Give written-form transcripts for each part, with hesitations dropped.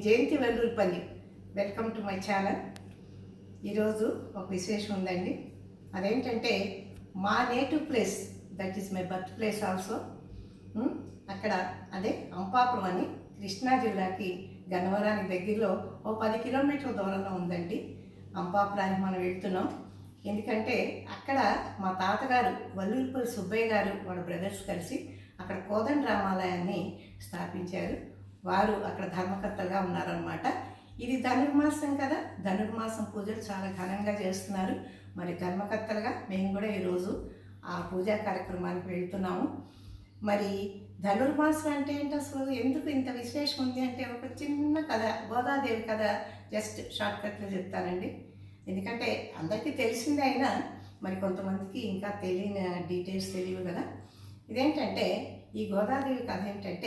Jayanthi Vellurupalli. Welcome to my channel. ఈరోజు ఒక విశేషం ఉందండి. అదేంటంటే మా native place, that is my birth place also. అక్కడ అదే అంపాపురం అని కృష్ణా జిల్లాకి గన్నవరానికి దగ్గరలో ఓ 10 కిలోమీటర్ల దూరంలో ఉందండి. అంపాపురానికి మనం వెళ్తున్నాం. ఎందుకంటే అక్కడ మా తాతగారు వల్లూరుపల్లి సుబ్బయ్య గారు వాళ్ళ బ్రదర్స్ కలిసి అక్కడ కోదండ రామాలయాన్ని స్థాపించారు. వారు అక్కడ ధర్మకర్తలుగా ఉన్నారన్నమాట. ఇది ధనుర్మాసం కదా, ధనుర్మాసం పూజలు చాలా ఘనంగా చేస్తున్నారు. మరి ధర్మకర్తలుగా మేము కూడా ఈరోజు ఆ పూజా కార్యక్రమానికి వెళ్తున్నాము. మరి ధనుర్మాసం అంటే ఏంటి, అసలు ఎందుకు ఇంత విశేషం ఉంది అంటే ఒక చిన్న కథ, గోదాదేవి కథ జస్ట్ షార్ట్కట్లో చెప్తానండి. ఎందుకంటే అందరికీ తెలిసిందే అయినా మరి కొంతమందికి ఇంకా తెలియని డీటెయిల్స్ తెలియవు కదా. ఇదేంటంటే ఈ గోదాదేవి కథ ఏంటంటే,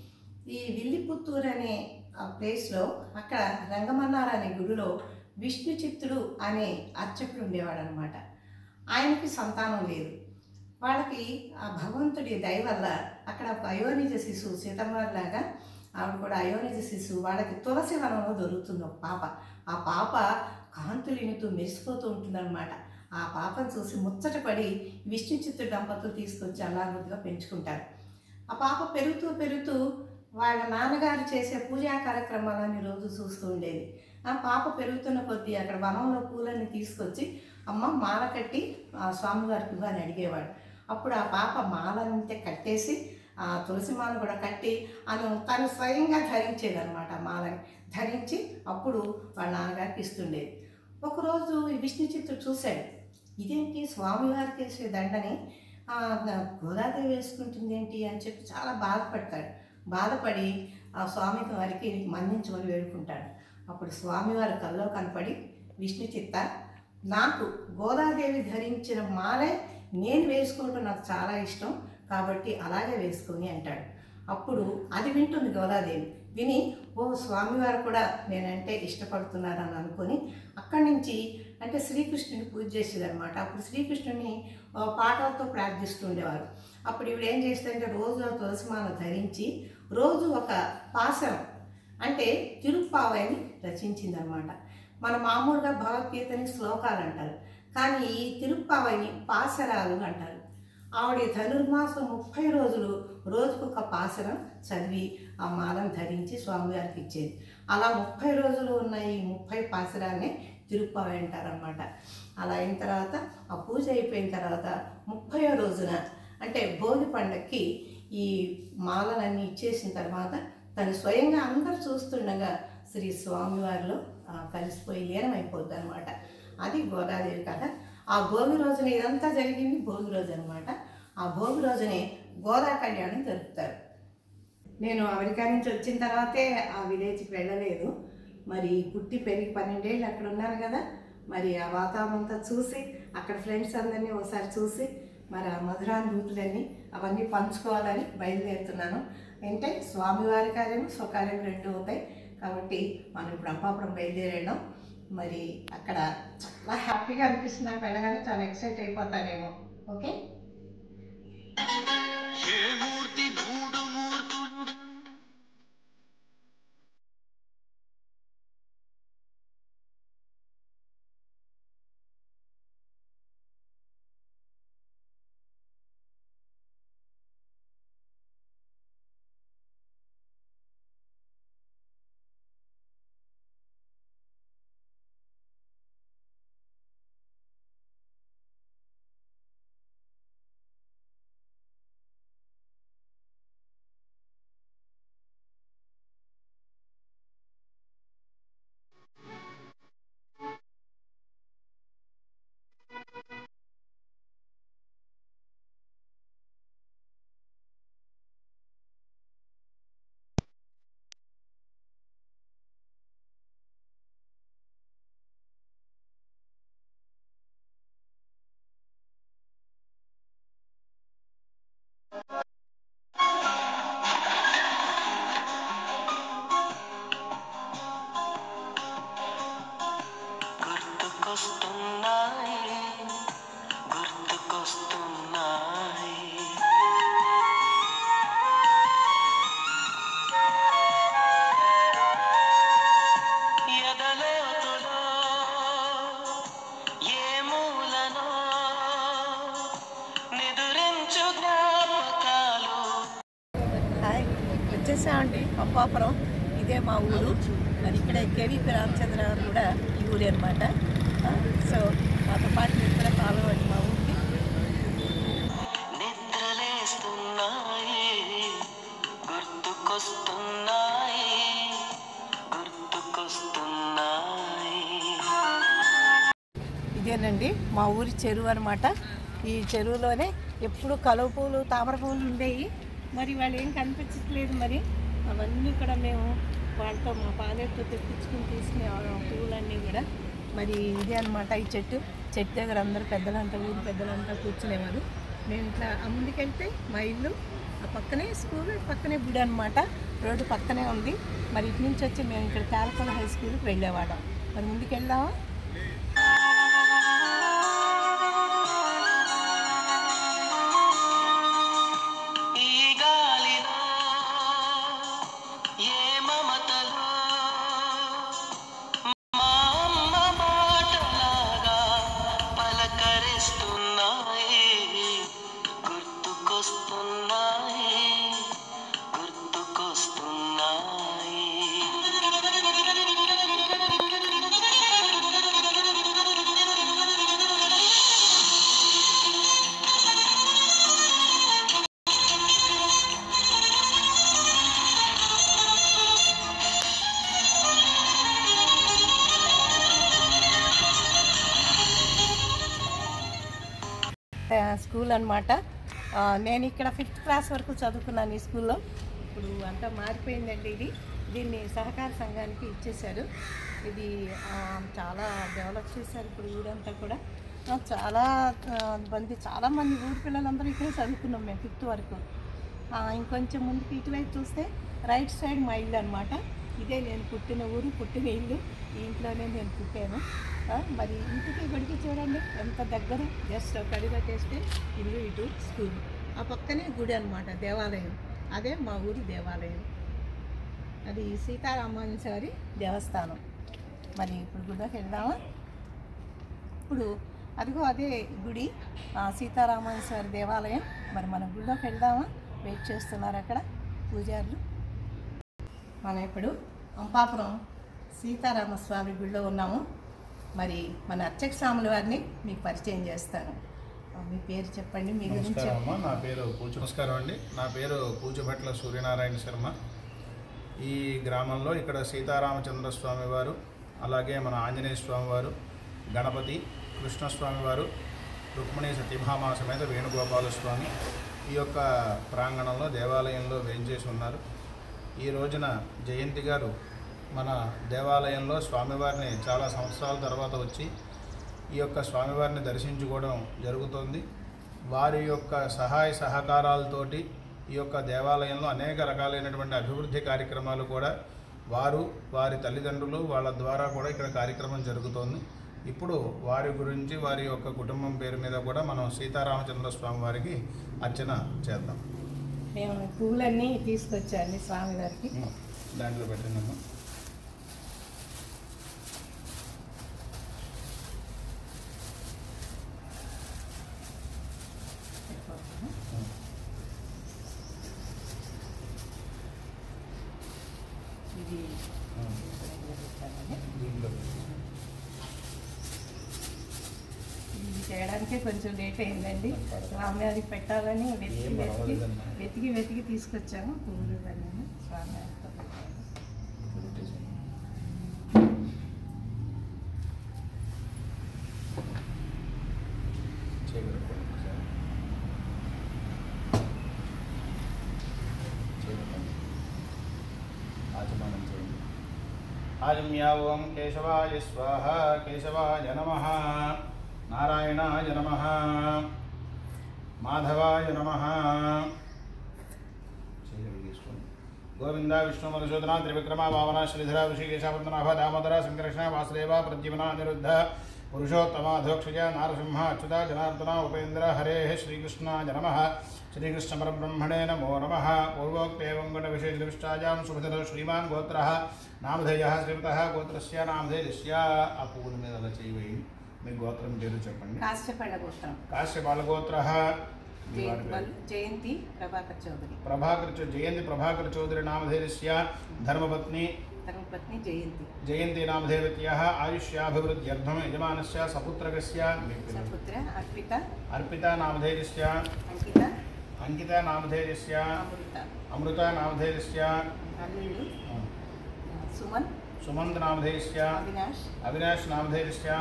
ఈ విల్లిపుత్తూరు అనే ఆ ప్లేస్లో అక్కడ రంగమన్నార అనే గుడిలో విష్ణు చిత్తుడు అనే అర్చకుడు ఉండేవాడు అనమాట. ఆయనకి సంతానం లేదు. వాళ్ళకి ఆ భగవంతుడి దయ వల్ల అక్కడ ఒక అయోనిజ శిశువు, సీతమ్మలాగా ఆవిడ కూడా అయోనిజ శిశువు, వాళ్ళకి తులసి వనంలో దొరుకుతుంది ఒక పాప. ఆ పాప కాంతులినుతూ మెరిసిపోతూ ఉంటుందన్నమాట. ఆ పాపను చూసి ముచ్చటపడి విష్ణు చిత్తుడు దంపతులు తీసుకొచ్చి అల్లారుముద్దుగా పెంచుకుంటారు. ఆ పాప పెరుగుతూ పెరుగుతూ వాళ్ళ నాన్నగారు చేసే పూజా కార్యక్రమాలని రోజు చూస్తూ ఉండేది. ఆ పాప పెరుగుతున్న కొద్దీ అక్కడ వనంలో పూలన్నీ తీసుకొచ్చి అమ్మ మాల కట్టి స్వామివారికి ఇవ్వని అడిగేవాడు. అప్పుడు ఆ పాప మాలంతే కట్టేసి ఆ తులసి మాల కూడా కట్టి తను స్వయంగా ధరించేదనమాట. ఆ మాలని ధరించి అప్పుడు వాళ్ళ నాన్నగారికి ఇస్తుండేది. ఒకరోజు ఈ విష్ణు చిత్తుడు చూశాడు, ఇదేంటి స్వామివారికి వేసే దండని గోదాదేవి వేసుకుంటుంది ఏంటి అని చెప్పి చాలా బాధపడతాడు. బాధపడి ఆ స్వామి వారికి మన్నించమని వేడుకుంటాడు. అప్పుడు స్వామివారి కల్లో కనపడి, విష్ణు చిత్త, నాకు గోదాదేవి ధరించిన మాలే నేను వేసుకోవటం నాకు చాలా ఇష్టం, కాబట్టి అలాగే వేసుకొని అంటాడు. అప్పుడు అది వింటుంది గోదాదేవి. విని ఓ స్వామివారు కూడా నేనంటే ఇష్టపడుతున్నారని అనుకొని అక్కడి నుంచి అంటే శ్రీకృష్ణుని పూజ చేసేదనమాట. అప్పుడు శ్రీకృష్ణుని పాటలతో ప్రార్థిస్తూ ఉండేవారు. అప్పుడు ఇవిడ ఏం చేస్తుందంటే రోజు తులసిమాల ధరించి రోజు ఒక పాసరం అంటే తిరుప్పావైని రచించిందనమాట. మన మామూలుగా భగవద్గీతని శ్లోకాలు అంటారు, కానీ ఈ తిరుప్పావైని పాసరాలు అంటారు. ఆవిడ ధనుర్మాసం 30 రోజులు రోజుకొక పాసరం చదివి ఆ మాలను ధరించి స్వామివారికి ఇచ్చేది. అలా 30 రోజులు ఉన్న ఈ 30 పాసరాన్ని తిరుప్పావై అంటారనమాట. అలా అయిన తర్వాత ఆ పూజ అయిపోయిన తర్వాత 30వ రోజున అంటే భోగి పండక్కి ఈ మాలలన్నీ ఇచ్చేసిన తర్వాత తను స్వయంగా అందరూ చూస్తుండగా శ్రీ స్వామివారిలో కలిసిపోయి లీనమైపోద్ది అనమాట. అది గోదాదేవి కథ. ఆ భోగి రోజున ఇదంతా జరిగింది భోగి రోజు అనమాట. ఆ భోగి రోజునే గోదా కళ్యాణం జరుపుతారు. నేను అమెరికా నుంచి వచ్చిన తర్వాతే ఆ విలేజ్కి వెళ్ళలేదు. మరి పుట్టి పెరిగి 12 ఏళ్ళు అక్కడ ఉన్నాను కదా. మరి ఆ వాతావరణం అంతా చూసి అక్కడ ఫ్రెండ్స్ అందరినీ ఒకసారి చూసి మరి ఆ మధురానుభూతులన్నీ అవన్నీ పంచుకోవాలని బయలుదేరుతున్నాను. అంటే స్వామివారి కార్యం స్వకార్యం రెండు అవుతాయి కాబట్టి మనం ఇప్పుడు అంపాపురం బయలుదేరాం. మరి అక్కడ చాలా హ్యాపీగా అనిపిస్తుంది. నాకు వెళ్ళగానే చాలా ఎక్సైట్ అయిపోతానేమో. ఓకే. వచ్చేసామండి పంపాపురం. ఇదే మా ఊరు. మరి ఇక్కడే కేవీపీ రామచంద్ర గారు కూడా ఈ ఊరే అనమాట. సో మాతో పాటు మీరు కూడా ఫాలో అవ్వండి మా ఊరికి. ఇదేనండి మా ఊరి చెరువు అనమాట. ఈ చెరువులోనే ఎప్పుడు కలువ పూలు తామర పూలు ఉండేవి. మరి వాళ్ళు ఏం కనిపించట్లేదు. మరి అవన్నీ కూడా మేము వాళ్ళతో మా పాలెట్తో తెప్పించుకుని తీసుకునే పువ్వులన్నీ కూడా. మరి ఇదే అనమాట ఈ చెట్టు దగ్గర అందరూ పెద్దలంతా ఊరు పెద్దలంతా కూర్చునేవారు. మేము ఇట్లా ముందుకెళ్తే మా ఇల్లు, ఆ పక్కనే స్కూల్, పక్కనే గుడి అనమాట. రోడ్డు పక్కనే ఉంది. మరి ఇటు నుంచి వచ్చి మేము ఇక్కడ తాలకొల హై స్కూల్కి వెళ్ళేవాళ్ళం. మరి ముందుకు వెళ్దామా? స్కూల్ అనమాట. నేను ఇక్కడ 5th క్లాస్ వరకు చదువుకున్నాను ఈ స్కూల్లో. ఇప్పుడు అంతా మారిపోయిందండి. దీన్ని సహకార సంఘానికి ఇచ్చేశారు. ఇది చాలా డెవలప్ చేశారు ఇప్పుడు ఊరంతా కూడా. చాలామంది ఊరి పిల్లలందరూ ఇక్కడే చదువుకున్నాం మేము 5th వరకు. ఇంకొంచెం ముందుకు ఇటువైపు చూస్తే రైట్ సైడ్ మా ఇల్లు అనమాట. ఇదే నేను పుట్టిన ఊరు, పుట్టిన ఇల్లు. ఈ ఇంట్లోనే నేను పుట్టాను. మరి ఇంటికి బడికి చూడండి ఎంత దగ్గర. జస్ట్ ఒక అడుగు కట్టేస్తే ఇల్లు, ఇటు స్కూల్, ఆ పక్కనే గుడి అనమాట, దేవాలయం. అదే మా ఊరి దేవాలయం. అది సీతారామాంజనేయ దేవస్థానం. మరి ఇప్పుడు గుడిలోకి వెళ్దామా? ఇప్పుడు అదిగో అదే గుడి, సీతారామాంజనేయ దేవాలయం. మరి మన గుడిలోకి వెళ్దామా? వెయిట్ చేస్తున్నారు అక్కడ పూజారులు. మనం ఇప్పుడు పంపాపురం సీతారామస్వామి గుడిలో ఉన్నాము. మరి మన అర్చక స్వాముల వారిని మీకు పరిచయం చేస్తాను. మీ పేరు చెప్పండి, మీ గురించి. నా పేరు నమస్కారం అండి. నా పేరు పూజభట్ల సూర్యనారాయణ శర్మ. ఈ గ్రామంలో ఇక్కడ సీతారామచంద్ర స్వామి వారు, అలాగే మన ఆంజనేయ స్వామి వారు, గణపతి, కృష్ణస్వామి వారు, రుక్మిణీ సత్యభామ సమేత వేణుగోపాల స్వామి ఈ యొక్క ప్రాంగణంలో దేవాలయంలో వేంచేసి ఉన్నారు. ఈ రోజున జయంతి గారు మన దేవాలయంలో స్వామివారిని చాలా సంవత్సరాల తర్వాత వచ్చి ఈ యొక్క స్వామివారిని దర్శించుకోవడం జరుగుతుంది. వారి యొక్క సహాయ సహకారాలతోటి ఈ యొక్క దేవాలయంలో అనేక రకాలైనటువంటి అభివృద్ధి కార్యక్రమాలు కూడా వారు, వారి తల్లిదండ్రులు వాళ్ళ ద్వారా కూడా ఇక్కడ కార్యక్రమం జరుగుతోంది. ఇప్పుడు వారి గురించి, వారి యొక్క కుటుంబం పేరు మీద కూడా మనం సీతారామచంద్ర స్వామి వారికి అర్చన చేద్దాం. మేము పూలన్నీ తీసుకొచ్చాండి స్వామివారికి. దాంట్లో పెట్టినాము. ఇది చేయడానికే కొంచెం లేట్ అయిందండి. స్వామివారికి పెట్టాలని వెతికి తీసుకొచ్చాము పువ్వులు ఇవన్నీ స్వామివారితో పెట్టాము. आजम्या ओं केशवाय स्वाहा, केशवाय नमः, नारायणाय नमः, माधवाय नमः, गोविंद विष्णु मधुसूदन त्रिविक्रमा वामना श्रीधरा ऋषिकेशावंदनाभ दामोदर संकर्षण वासुदेव प्रद्युम्न अनिरुद्ध पुरुषोत्तमाधोक्षज नारसिंह अच्युता जनार्दन उपेन्द्र हरे श्रीकृष्णाय नमः। श्रीकृष्ण परब्रह्मणे नमो नमः। पूर्वोक्तेवं गुणविशेषदृष्टायां सुभद्रो श्रीमान् गोत्रः नामधेयः श्रीमतः गोत्रस्य नामधेयस्य आ పువ్వుల మీద అలా చేయవేయండి. మీ గోత్రం పేరు చెప్పండి. కాశ్యపాల గోత్రం. కాశ్యపాల గోత్రः జయంతి ప్రభాకర్ చౌదరి. జయంతి ప్రభాకర్ చౌదరి నామధేయస్య ధర్మపత్ని జయంతి నామధేయవత్యాः ఆయుష్యాభివృద్ధ్యర్థం యజమానస్య సపుత్రకస్య అర్పిత నామధేయస్య అంకిత నామధేయస్య అమృత నామధేయస్య సుమంత్ నామధేయస్య అవినాష్ నామధేయస్య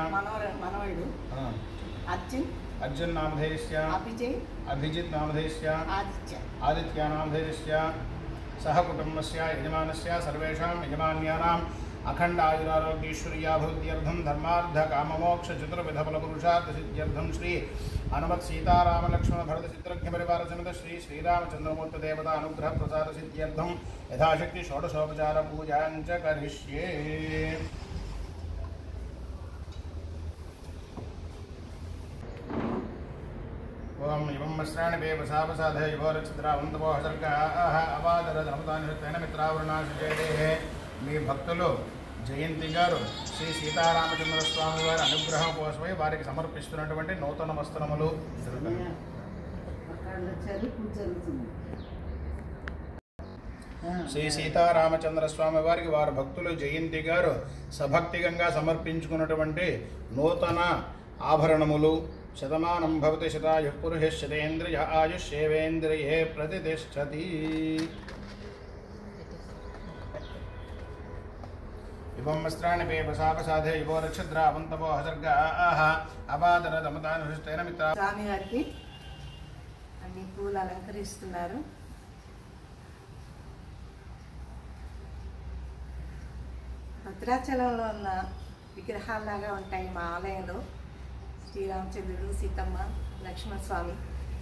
అర్జున్ నామధేయస్య అభిజిత్ నామధేయస్య ఆదిత్య నామధేయస్య సహ కుటుంబస్య యజమానస్య సర్వేషాం యజమాన్యానాం అఖండ ఆయురారోగ్యేశ్వర్యాభివృద్ధ్యర్థం ధర్మార్థ కామమోక్ష చతుర్విధ ఫలపురుషార్థ సిద్ధ్యర్థం శ్రీ హనుమత్ సీతారామ లక్ష్మణ భరత చిత్రజ్ఞ పరివార సమేత శ్రీ శ్రీరామచంద్రమూర్తి దేవత అనుగ్రహ ప్రసాద సిద్ధ్యర్థం యథాశక్తి షోడశోపచార పూజాంచ కరిష్యే. ఓం ఇవం వస్త్రాణి వేవసావసాధ యువరచిత్రావంతమో హసర్గాః అవాదరధర్మతానిహృతైన మిత్రావరుణాశుచేదేహే. మీ భక్తులు జయంతి గారు శ్రీ సీతారామచంద్ర స్వామి వారి అనుగ్రహం కోసమై వారికి సమర్పిస్తున్నటువంటి నూతన వస్త్రములు. శ్రీ సీతారామచంద్ర స్వామి వారికి వారి భక్తులు జయంతి గారు సభక్తిగంగా సమర్పించుకున్నటువంటి నూతన ఆభరణములు. శతమానం భవతి శతాయుః పురుషः శతేంద్రియ ఆయుష్యేవేంద్రియే ప్రతిష్టతి. ఇవం వస్త్రాణి వేవసావసాధే యువోరక్షద్రావంతవో హసర్గాః అపాదరదమతానుష్ఠేన మిత్ర. స్వామివారికి అన్ని పూలు అలంకరిస్తున్నారు. భద్రాచలంలో ఉన్న విగ్రహాల్లాగా ఉంటాయి మా ఆలయంలో. శ్రీరామచంద్రుడు, సీతమ్మ, లక్ష్మణస్వామి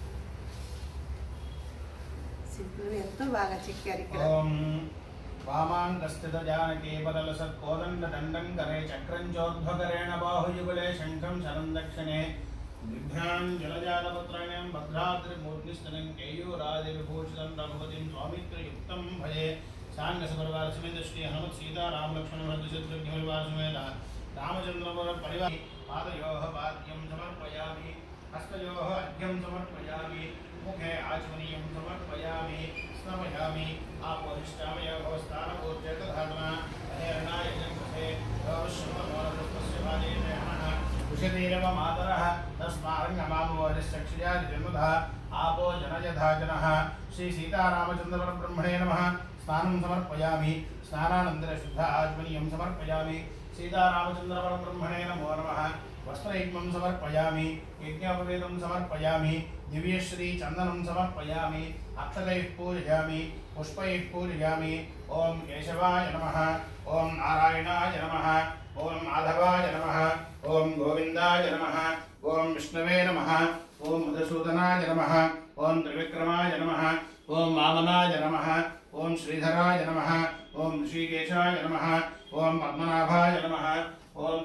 శిల్పులు ఎంతో బాగా చెక్కారు ఇక్కడ. వామాంగస్థిత జానకీ బదల సత్కోదండ దండం కరే చక్రం చోర్ధ్వకరేణ బాహుయుగళే శంఖం శరం దక్షిణే దిగ్భ్యాంజలజాతపత్రాణ్యం భద్రాద్రిమూర్తిస్థలం కేయూరాది విభూషితం రఘుపతిం స్వామిత్రయుక్తం భజే. సాంగసపరివార సమేత శ్రీ హనుమత్ సీతారామ లక్ష్మణ భరత శత్రుఘ్న పరివార సమేత రామచంద్ర పరివార పాదయోః పాద్యం సమర్పయామి, హస్తయోః అర్ఘ్యం సమర్పయామి, ముఖే ఆచమనీయం సమర్పయామి, స్నపయామి. ఆపోహిష్టామయ భవస్థానపూర్జేతధాతన అహేరణాయ జంకసే భవశ్రమనోరస్తస్య భాజేనయః ఉషతీరవ మాతరః తస్మారంగమామోహశ్చక్షుయాది జన్మధః ఆపో జనయధాజనః. శ్రీ సీతారామచంద్ర పరబ్రహ్మణే నమః. స్నానం సమర్పయామి, స్నానానంతర శుద్ధ ఆచమనీయం సమర్పయామి. సీతారామచంద్ర పరబ్రహ్మణే నమో నమః. వస్త్రయుగ్మం సమర్పయామి, యజ్ఞోపవేదం సమర్పయామి, దివ్యశ్రీ చందనం సమర్పయామి, అక్షతైః పూజయామి, పుష్పైః పూజయామి. ఓం కేశవాయ నమః, ఓం నారాయణాయ నమః, ఓం మాధవాయ నమః, ఓం గోవిందాయ నమః, ఓం విష్ణవే నమః, ఓం మధుసూదనాయ నమః, ఓం త్రివిక్రమాయ నమః, ఓం వామనాయ నమః, ఓం శ్రీధరాయ నమః, ఓం ఋషికేశాయ నమః, ఓం పద్మనాభాయ నమః, ఓం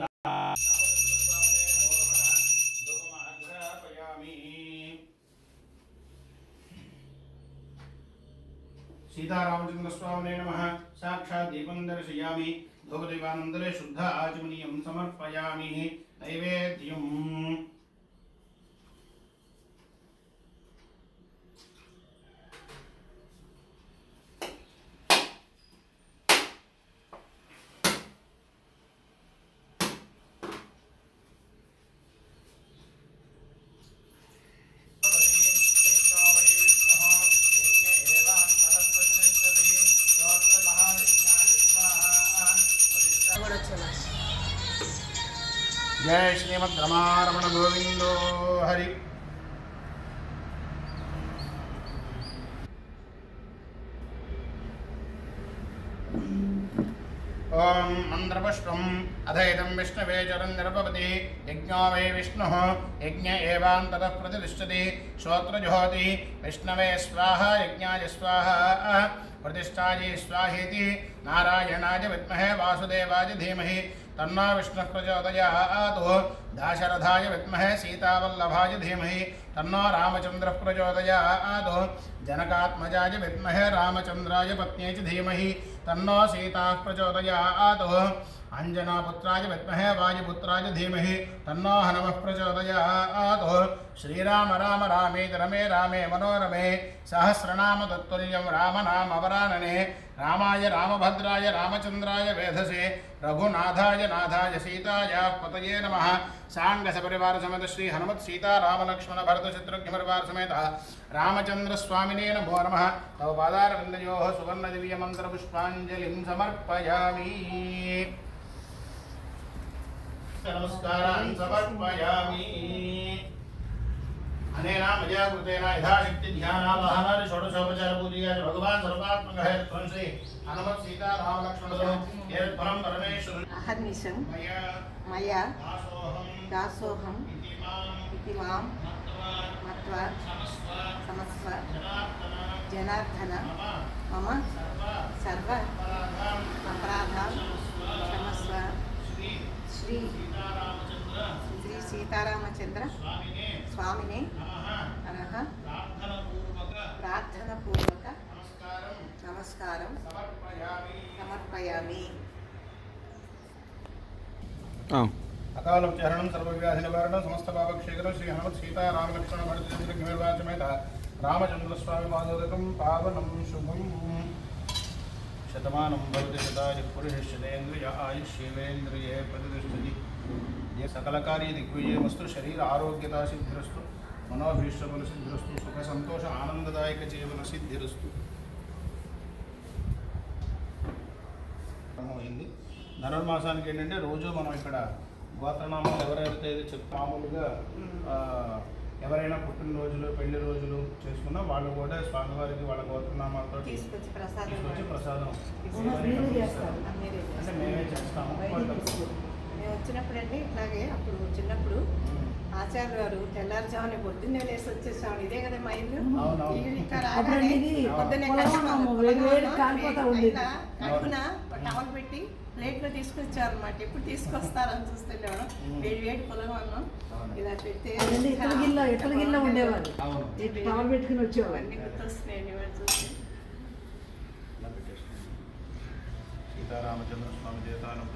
సీతారామచంద్ర స్వామినే నమః. సాక్షాత్ దీపం దర్శయామి, ధూపదీపానంతరే శుద్ధ ఆచమనీయం సమర్పయామి. నైవేద్యం జయ శ్రీమద్ రమారమణ గోవిందో హరి. ఓం మంత్రపుష్పం అధైతం విష్ణవే చరం నిరపపతి. యజ్ఞో వై విష్ణు యజ్ఞ ఏవాంతతః ప్రతిష్టతి. శ్రోత్రజుహోతి విష్ణవే స్వాహ యజ్ఞాయ స్వాహ ప్రతిష్టాయే స్వాహేతి. నారాయణాయ విద్మహే వాసుదేవాయ ధీమహి తన్నో విష్ణుః ప్రచోదయాత్. దాశరథాయ విద్మహే సీతావల్లభాయ ధీమహి తన్నో రామచంద్రః ప్రచోదయాత్. జనకాత్మజాయ విద్మహే రామచంద్రాయ పత్న్యై చ ధీమహి తన్నో సీతాః ప్రచోదయాత్. అంజనాపుత్రాయ విద్మహే వాయుపుత్రాయ ధీమహి तन्नो हनुमः प्रचोदयात्। श्रीराम राम रामेति रमे रामे मनोरमे सहस्रनाम तत्तुल्यं रामनामवरानने। रामाय रामभद्राय रामचन्द्राय वेधसे रघुनाथाय नाथाय सीताया पतये नमः। सांगसपरिवार समेत श्री हनुमत् सीता राम लक्ष्मण भरत शत्रुघ्न परिवार समेत रामचंद्र स्वामिने नमो नमः। तव पादारविन्दयोः सुवर्ण दिव्य मंत्र पुष्पांजलिं समर्पयामि। नमस्कारान् समर्पयामि। अनेन मया कृतेन यथाशक्ति ध्यानावाहनादि षोडशोपचार पूजया भगवान् सर्वात्मकः त्वं श्री हनुमत् सीता राम लक्ष्मणः यत् परं परमेश्वर अहर्निशं मया दासोहं इति मां मत्वा समस्व जनार्दन मम सर्व अपराधान् क्षमस्व। श्री सीतारामचंद्र स्वामिने नमः। प्रार्थनापूर्वक नमस्कारं समर्पयामि। अकालं चरणं सर्वव्याधि निवारणं समस्त पापक्षेत्रं श्री हनुमत् सीता राम लक्ष्मण भरत शत्रुघ्न परिवार समेत रामचंद्र स्वामी पादोदकं पावनं शुभं। शतमानं भवति शतायुः पुरुषेन्द्रिय आयुष्येवेन्द्रिये प्रतिष्ठति। ये सकलकार्य दिग्विजयमस्तु। शरीर आरोग्यता सिद्धिरस्तु। मनोभीष्टबल सिद्धिरस्तु। सुख संतोष आनंददायक जीवन सिद्धिरस्तु। అయింది ధనుర్మాసానికి ఏంటంటే రోజు మనం ఇక్కడ గోత్రనామాలు ఎవరైతే మామూలుగా ఎవరైనా పుట్టినరోజులు పెళ్లి రోజులు చేసుకున్నా వాళ్ళు కూడా స్వామివారికి వాళ్ళ గోత్రనామాలతో తీసుకొచ్చి ప్రసాదం అంటే మేమే చేస్తాము. మేము వచ్చినప్పుడు అండి ఇట్లాగే అప్పుడు చిన్నప్పుడు ఆచార్య గారు తెల్లారుజామున పొద్దున్నే లేసి వచ్చేసాము. ఇదే కదా మా ఇల్లు. కడుపున టవల్ పెట్టి ప్లేట్లో తీసుకొచ్చారు అన్నమాట. ఎప్పుడు తీసుకొస్తారని చూస్తున్నాడు. వేడి వేడి పొలం అన్నం ఇలా పెడితే ఎట్ల ఉండేవాళ్ళు టవల్ పెట్టుకుని వచ్చేవాళ్ళు. అన్ని గుర్తొస్తున్నాయండి వాళ్ళు చూస్తే. సీతారామచంద్ర స్వామి దేవతానుగ్రహ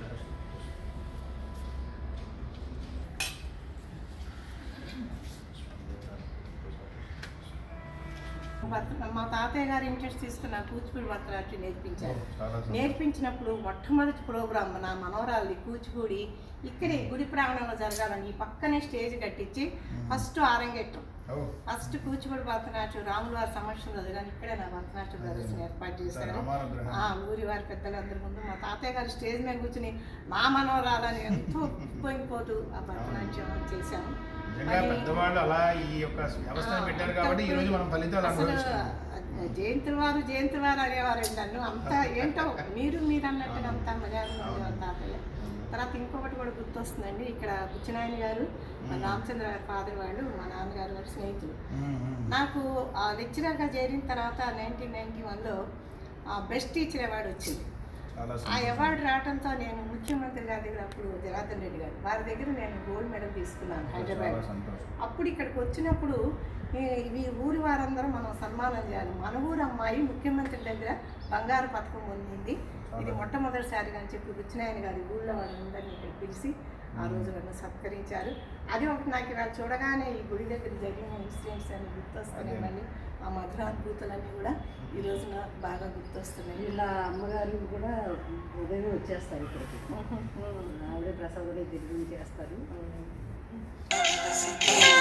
మా తాతయ్య గారు ఇంట్రెస్ట్ తీసుకున్న కూచిపూడి భరతనాట్యం నేర్పించారు. నేర్పించినప్పుడు మొట్టమొదటి ప్రోగ్రాం నా మనవరాలి కూచిపూడి ఇక్కడే గుడి ప్రాంగణంలో జరగాలని ఈ పక్కనే స్టేజ్ కట్టించి ఫస్ట్ ఆరంగేట్టం ఫస్ట్ కూచిపూడి భరతనాట్యం రాముల వారి సమక్షంలో కానీ ఇక్కడే నా భరతనాట్యం ప్రదర్శన ఏర్పాటు చేశారు. ఊరి వారి పెద్దలందరి ముందు మా తాతయ్య గారు స్టేజ్ మీద కూర్చుని మా మనవరాలని ఎంతో ఉప్పొంగిపోతూ ఆ భరతనాట్యం చేశాము. పెద్దవాళ్ళు అలా ఈ యొక్క వ్యవస్థను పెట్టారు కాబట్టి ఈ రోజు మనం ఫలితాలు అనుభవిస్తున్నాం. జయంతుల వారు అనేవారు నన్ను అంతా ఏంటో మీరు అన్నట్టుగా అంతా మర్యాదగా ఉండేవారు తాతయ్య. తర్వాత ఇంకొకటి కూడా గుర్తొస్తుందండి. ఇక్కడ బుచ్చినాయన గారు రామచంద్ర గారి ఫాదర్ వాళ్ళు మా నాన్నగారు గారు స్నేహితులు. నాకు లెక్చరర్గా చేరిన తర్వాత 1991లో బెస్ట్ టీచర్ అవార్డు వచ్చింది. ఆ అవార్డు రావడంతో నేను ముఖ్యమంత్రి గారి దగ్గర అప్పుడు జనార్దన్ రెడ్డి గారు వారి దగ్గర నేను గోల్డ్ మెడల్ తీసుకున్నాను హైదరాబాద్. అప్పుడు ఇక్కడికి వచ్చినప్పుడు ఇవి ఊరి వారందరూ మనం సన్మానం చేయాలి. మన ఊరు అమ్మాయి ముఖ్యమంత్రి దగ్గర బంగారు పథకం పొందింది. ఇది మొట్టమొదటిసారిగా అని చెప్పి బుచ్చినాయన గారి ఊళ్ళో వాళ్ళందరినీ ఇక్కడ పిలిచి ఆ రోజు నన్ను సత్కరించారు. అది ఒకటి నాకు ఇలా చూడగానే ఈ గుడి దగ్గర జరిగిన ఇన్సిడెంట్స్ అన్ని గుర్తొస్తున్నాయి. మళ్ళీ ఆ మధురానుభూతులన్నీ కూడా ఈ రోజు నాకు బాగా గుర్తొస్తున్నాయి. ఇలా అమ్మగారు కూడా ఉదయం వచ్చేస్తారు ఇక్కడికి. ఆవిడే ప్రసాదం తిరిగి చేస్తారు.